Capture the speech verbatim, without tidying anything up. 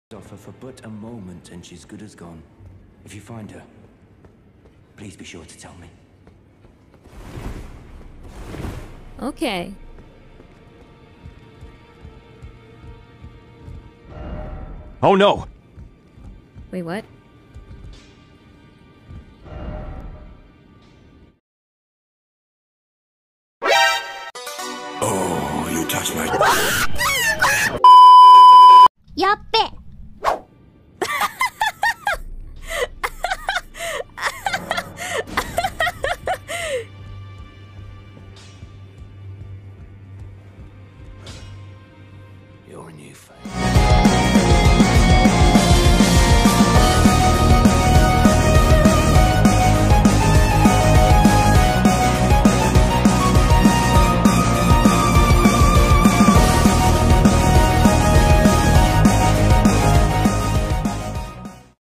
off her for but a moment and she's good as gone. If you find her, please be sure to tell me. Okay. Oh no! Wait, what?